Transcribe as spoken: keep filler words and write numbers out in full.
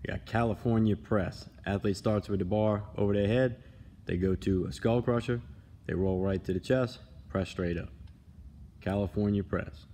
We got California press. Athlete starts with the bar over their head. They go to a skull crusher. They roll right to the chest, press straight up. California press.